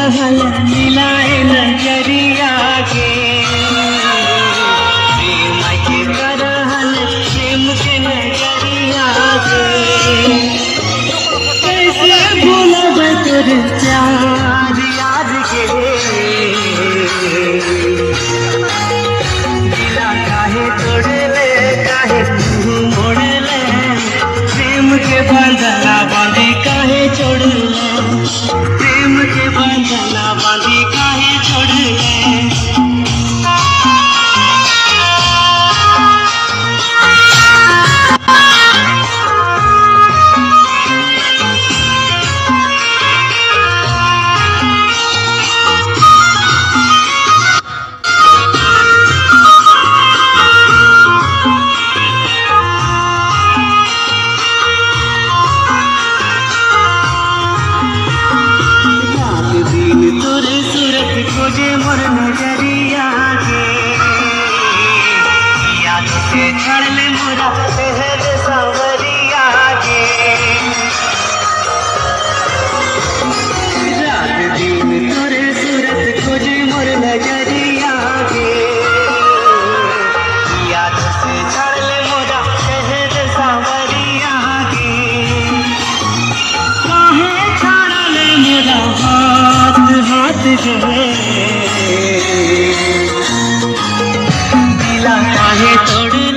रहल मिलाए नजरिया के प्रेम के करहल प्रेम के नजरिया के कैसे भूलब तोर प्यार याद के दिला काहे तोड़ले काहे मुँह मोड़ले प्रेम के बंधना बांधी काहे छोड़ले प्रेम के बंधना बांधी काहे छोड़ले खोजे मोर नजरिया के याद से छड़ले मोरा शहर सांवरिया के रात दिन तोरे सूरत खोजे मोर नजरिया के याद से छड़ले मोरा शहर सांवरिया के काहे छड़ले मोरा हाथ जो दिला काहे तोड़